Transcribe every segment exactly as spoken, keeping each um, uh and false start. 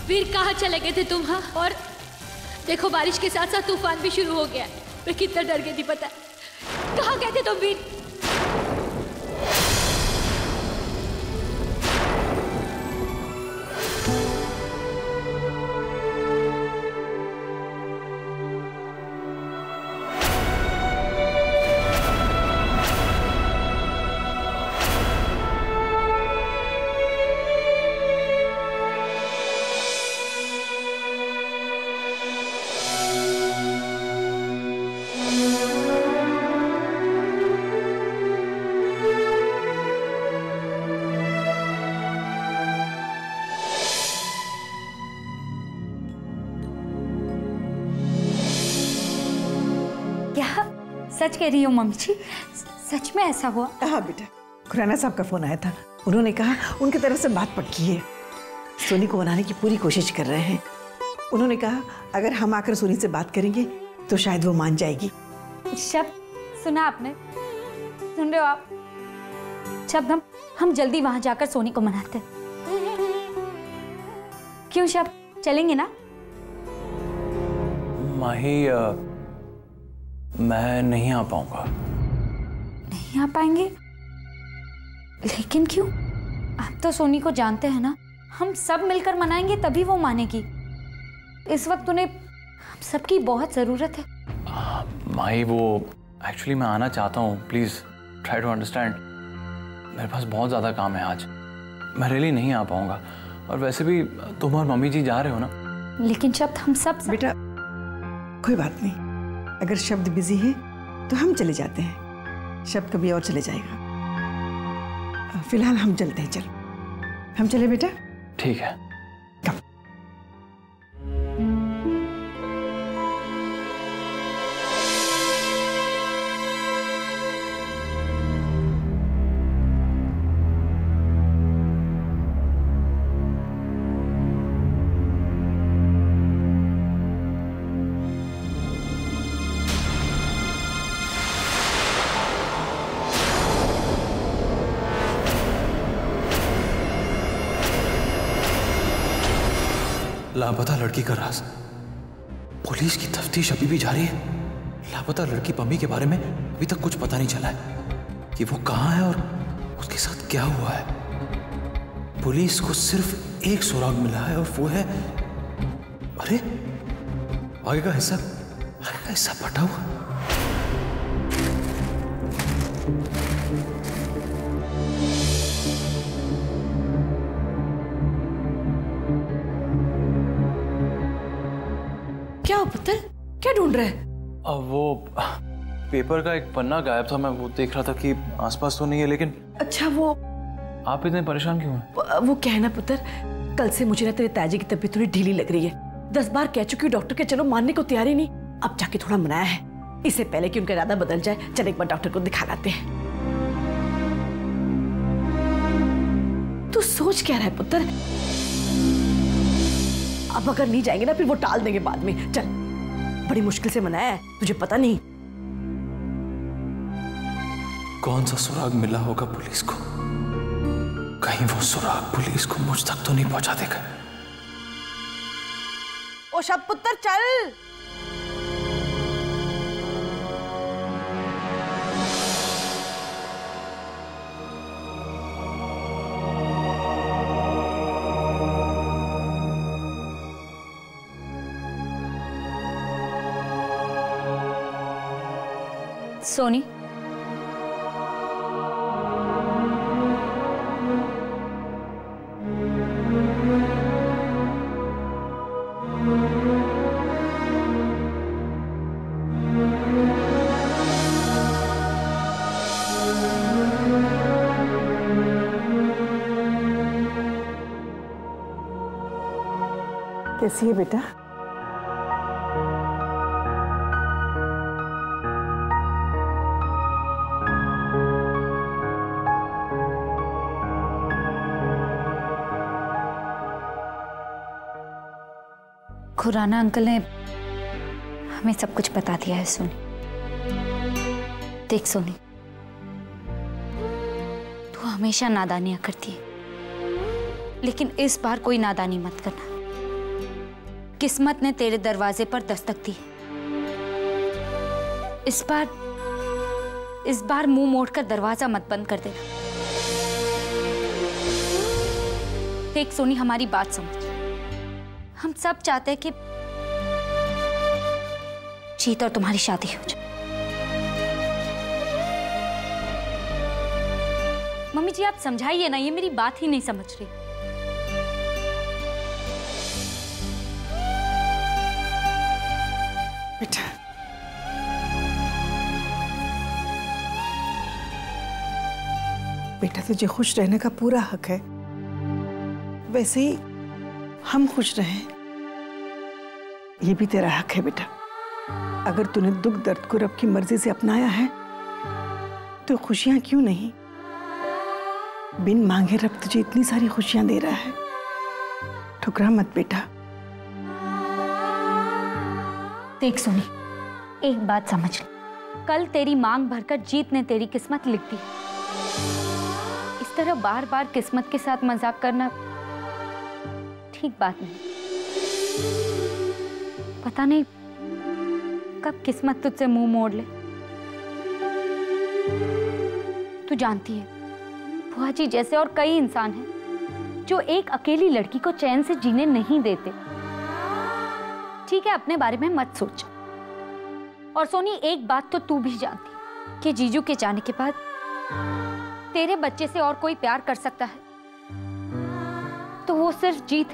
वीर कहाँ चले गए थे तुम? हाँ, और देखो बारिश के साथ साथ तूफान भी शुरू हो गया। मैं कितना डर गई थी पता है। कहाँ गए थे तुम वीर? सच कह रही हो मम्मी जी? सच में ऐसा हुआ? हाँ बेटा, खुराना साहब का फोन आया था। उन्होंने कहा उनकी तरफ से बात पक्की है, सोनी को मनाने की पूरी कोशिश कर रहे हैं। उन्होंने कहा अगर हम आकर सोनी से बात करेंगे तो शायद वो मान जाएगी। शब्द सुना आपने? सुन रहे हो आप? शब्द हम हम जल्दी वहां जाकर सोनी को मनाते। क्यों शब्द, चलेंगे ना? माही, आ... मैं नहीं आ पाऊंगा। नहीं आ पाएंगे? लेकिन क्यों? आप तो सोनी को जानते हैं ना, हम सब मिलकर मनाएंगे तभी वो मानेगी। इस वक्त उन्हें हम सबकी बहुत जरूरत है। आ, माही, वो एक्चुअली मैं आना चाहता हूँ, प्लीज ट्राई टू अंडरस्टैंड। मेरे पास बहुत ज्यादा काम है आज, मैं रियली नहीं आ पाऊंगा। और वैसे भी तुम और मम्मी जी जा रहे हो ना। लेकिन शब्द हम सब, सब... बेटा कोई बात नहीं, अगर शब्द बिजी है तो हम चले जाते हैं, शब्द कभी और चले जाएगा। फिलहाल हम चलते हैं। चलो हम चले बेटा। ठीक है। कब? लापता लड़की का राज, पुलिस की तफ्तीश अभी भी जारी है। लापता लड़की पम्मी के बारे में अभी तक कुछ पता नहीं चला है कि वो कहाँ है और उसके साथ क्या हुआ है। पुलिस को सिर्फ एक सुराग मिला है और वो है, अरे आगे का हिस्सा, आगे का हिस्सा फटा हुआ। क्या पुत्र, क्या ढूंढ रहे हैं? वो पेपर का एक पन्ना गायब था, मैं वो देख रहा था कि आसपास तो नहीं है। लेकिन अच्छा, वो आप इतने परेशान क्यों हैं? वो क्या है ना पुत्र, कल से मुझे ना तेरे ताजी की तबीयत थोड़ी ढीली लग रही है। दस बार कह चुकी हूँ डॉक्टर के, चलो मानने को तैयार ही नहीं। अब जाके थोड़ा मनाया है, इससे पहले कि उनका इरादा बदल जाए। चल एक बार डॉक्टर को दिखा लाते हैं। तू सोच क्या रहा है पुत्र? अब अगर नहीं जाएंगे ना फिर वो टाल देंगे बाद में। चल, बड़ी मुश्किल से मनाया है, तुझे पता नहीं। कौन सा सुराग मिला होगा पुलिस को? कहीं वो सुराग पुलिस को मुझ तक तो नहीं पहुंचा देगा। ओ शब पुत्र चल। सोनी, कैसी है बेटा? खुराना अंकल ने हमें सब कुछ बता दिया है सोनी। देख सोनी, तू हमेशा नादानियां करती है, लेकिन इस बार कोई नादानी मत करना। किस्मत ने तेरे दरवाजे पर दस्तक दी। इस बार इस बार मुंह मोड़कर दरवाजा मत बंद कर देना। देख सोनी, हमारी बात समझ। हम सब चाहते हैं कि जीत और तुम्हारी शादी हो जाए। मम्मी जी आप समझाइए ना, ये मेरी बात ही नहीं समझ रही। बेटा, बेटा तुझे खुश रहने का पूरा हक है। वैसे ही हम खुश रहें, ये भी तेरा हक है बेटा। अगर तूने दुख दर्द को रब की मर्जी से अपनाया है तो खुशियां क्यों नहीं? बिन मांगे रब तुझे इतनी सारी खुशियां दे रहा है। ठुकरा मत बेटा। देख सोनी, एक बात समझ ले, कल तेरी मांग भरकर जीत ने तेरी किस्मत लिख दी। इस तरह बार बार किस्मत के साथ मजाक करना ठीक बात नहीं। पता नहीं कब किस्मत तुझसे मुंह मोड़ ले। तू जानती है, बुआ जी जैसे और कई इंसान हैं जो एक अकेली लड़की को चैन से जीने नहीं देते। ठीक है, अपने बारे में मत सोच। और सोनी, एक बात तो तू भी जानती कि जीजू के जाने के बाद तेरे बच्चे से और कोई प्यार कर सकता है तो वो सिर्फ जीत।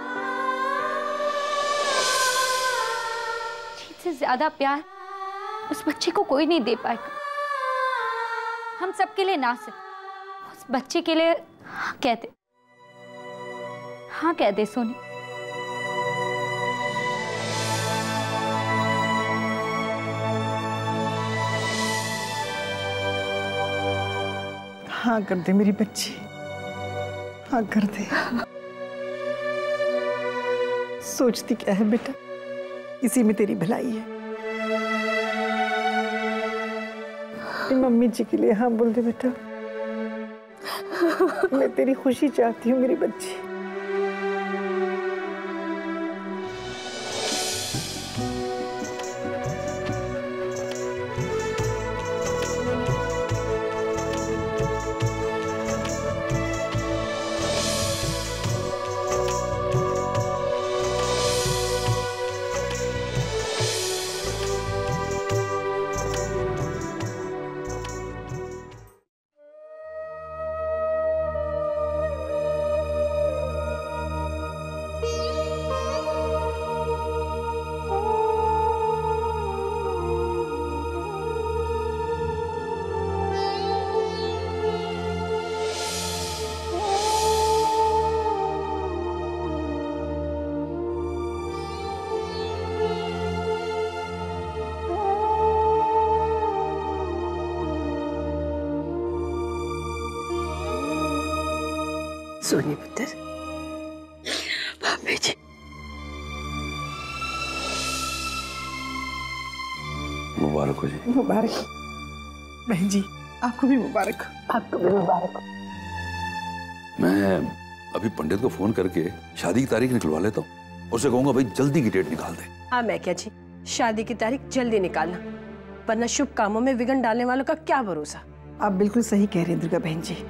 जीत से ज्यादा प्यार उस बच्चे को कोई नहीं दे पाएगा। हम सबके लिए ना सिर्फ उस बच्चे के लिए हाँ कह दे, हाँ कह दे सोनी। हाँ कर दे मेरी बच्ची, हाँ कर दे। सोचती क्या है बेटा, इसी में तेरी भलाई है। मम्मी जी के लिए हाँ बोल दे बेटा। मैं तेरी खुशी चाहती हूँ मेरी बच्ची। सोनी पुत्र, भाभी जी, मुबारक हो जी। मुबारक हो बहन जी, आपको भी मुबारक हो। आपको भी मुबारक हो। मैं अभी पंडित को फोन करके शादी की तारीख निकलवा लेता हूँ। उससे कहूंगा भाई जल्दी की डेट निकाल दे। हाँ मैं क्या जी, शादी की तारीख जल्दी निकालना, वरना शुभ कामों में विघ्न डालने वालों का क्या भरोसा। आप बिल्कुल सही कह रहे हैं दुर्गा बहन जी।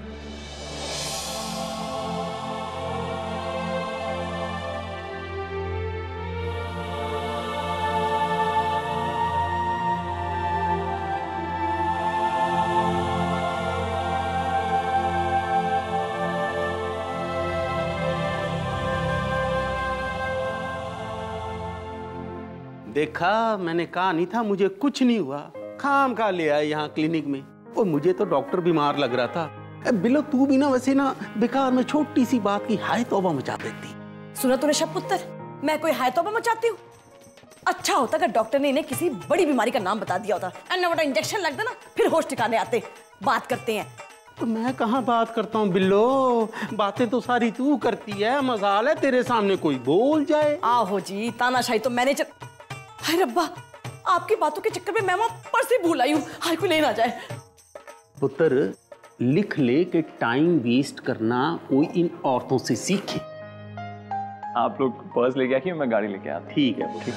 देखा, मैंने कहा नहीं था मुझे कुछ नहीं हुआ। खाम खा ले आए यहाँ क्लिनिक में। और मुझे तो डॉक्टर बीमार लग रहा था। बिलो तू भी ना वैसे ना बेकार में छोटी सी बात की हाय तौबा मचा देती। सुना तूने शब पुत्र, मैं कोई हाय तौबा मचाती हूँ? अच्छा होता अगर डॉक्टर ने इन्हें किसी बड़ी बीमारी का नाम बता दिया होता। अन्ना बड़ा इंजेक्शन लगता ना, फिर होश ठिकाने आते, बात करते हैं। तो मैं कहाँ बात करता हूँ बिल्लो, बातें तो सारी तू करती है। मजाल है तेरे सामने कोई बोल जाए। आहो जी, तानाशाही तो मैंने चल... हाय रब्बा, आपकी बातों के चक्कर में मैं वहां पर से भूल आई हूँ। हाय कोई ले ना जाए। पुत्र लिख ले कि टाइम वेस्ट करना कोई इन औरतों से सीखे। आप लोग पर्स लेके आइए, मैं गाड़ी लेके आता। ठीक है ठीक।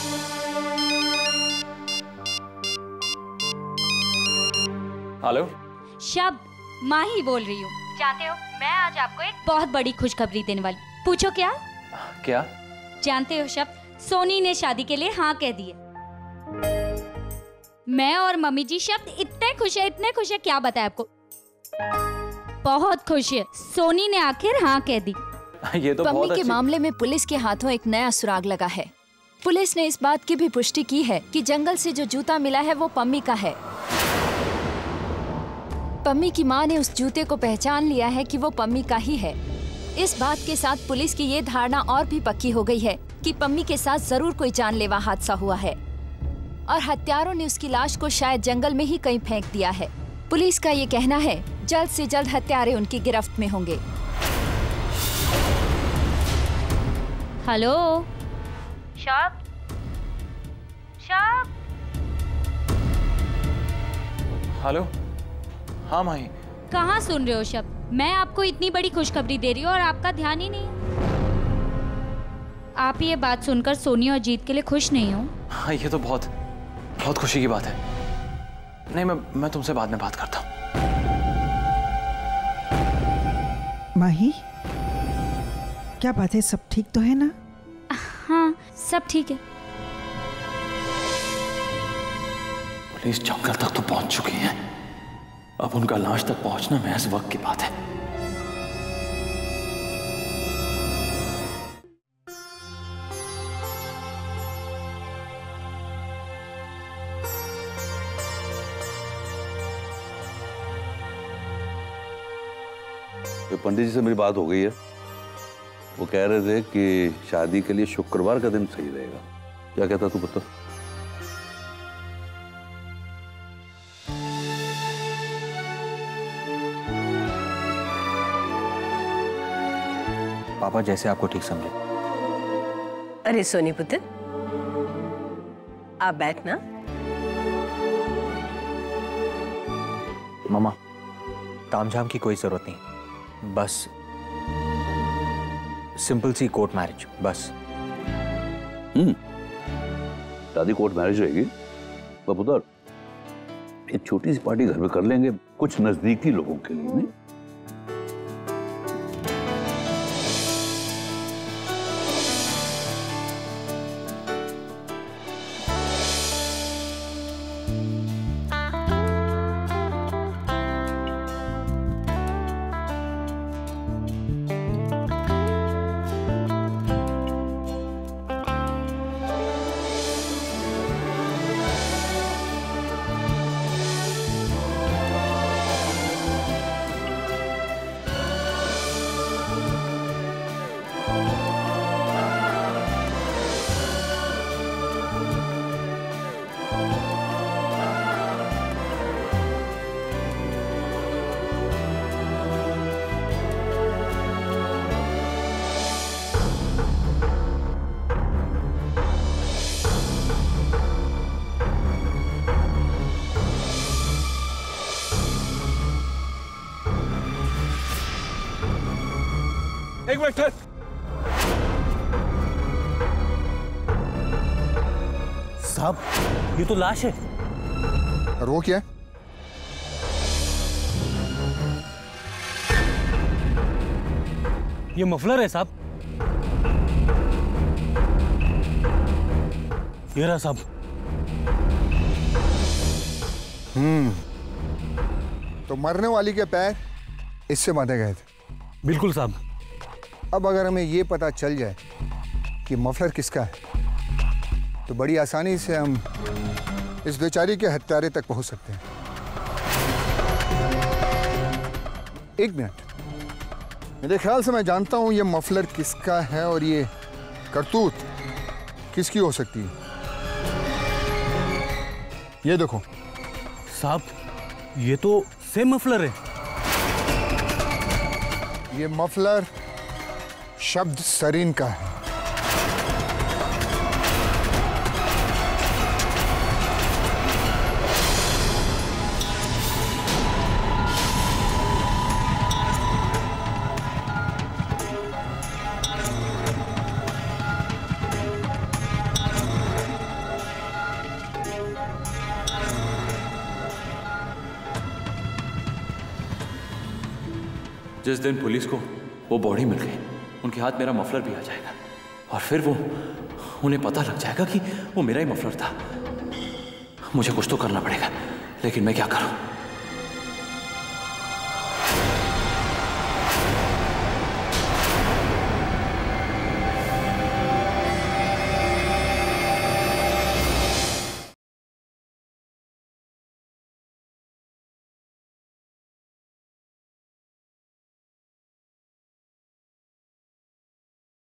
हेलो शब्द, माँ ही बोल रही हूँ। जानते हो मैं आज आपको एक बहुत बड़ी खुशखबरी देने वाली। पूछो क्या? क्या? जानते हो शब्द, सोनी ने शादी के लिए हाँ कह दी है। मैं और मम्मी जी शब्द इतने खुश है, इतने खुश है, क्या बताएं आपको। बहुत खुश है, सोनी ने आखिर हाँ कह दी। ये तो पम्मी बहुत के अच्छी... मामले में पुलिस के हाथों एक नया सुराग लगा है। पुलिस ने इस बात की भी पुष्टि की है कि जंगल से जो जूता मिला है वो पम्मी का है। पम्मी की मां ने उस जूते को पहचान लिया है कि वो पम्मी का ही है। इस बात के साथ पुलिस की ये धारणा और भी पक्की हो गई है कि पम्मी के साथ जरूर कोई जानलेवा हादसा हुआ है और हत्यारों ने उसकी लाश को शायद जंगल में ही कहीं फेंक दिया है। पुलिस का ये कहना है जल्द से जल्द हत्यारे उनकी गिरफ्त में होंगे। हेलो शब्द, शब्द। हेलो, हाँ माही। कहाँ सुन रहे हो शब्द? मैं आपको इतनी बड़ी खुशखबरी दे रही हूँ और आपका ध्यान ही नहीं है। आप ये बात सुनकर सोनी और जीत के लिए खुश नहीं हो? हाँ, ये तो बहुत बहुत खुशी की बात है। नहीं, मैं मैं तुमसे बाद में बात करता हूँ। माही, क्या बात है? सब ठीक तो है ना? हाँ, सब ठीक है। पुलिस जंगल तक तो पहुंच चुकी है, अब उनका लाश तक पहुंचना महज वक्त की बात है। तो पंडित जी से मेरी बात हो गई है। वो कह रहे थे कि शादी के लिए शुक्रवार का दिन सही रहेगा। क्या कहता तू बता? पापा जैसे आपको ठीक समझे। अरे सोनी पुत्र, आप बैठना। मामा, तामझाम की कोई जरूरत नहीं, बस सिंपल सी कोर्ट मैरिज, बस। हम्म शादी कोर्ट मैरिज रहेगी। पुत्र, एक छोटी सी पार्टी घर में कर लेंगे, कुछ नजदीकी लोगों के लिए। नहीं एक मिनट ठहर। साहब, ये तो लाश है। और वो क्या है? ये मफलर है साहब। ये रहा साहब। हम्म तो मरने वाली के पैर इससे बांधे गए थे। बिल्कुल साहब। अब अगर हमें ये पता चल जाए कि मफलर किसका है तो बड़ी आसानी से हम इस बेचारी के हत्यारे तक पहुंच सकते हैं। एक मिनट, मेरे ख्याल से मैं जानता हूं ये मफलर किसका है और ये करतूत किसकी हो सकती है। ये देखो साहब, ये तो सेम मफलर है। ये मफलर शब्द सरीन का है। जिस दिन पुलिस को वो बॉडी मिल गई, उनके हाथ मेरा मफलर भी आ जाएगा और फिर वो उन्हें पता लग जाएगा कि वो मेरा ही मफलर था। मुझे कुछ तो करना पड़ेगा, लेकिन मैं क्या करूं?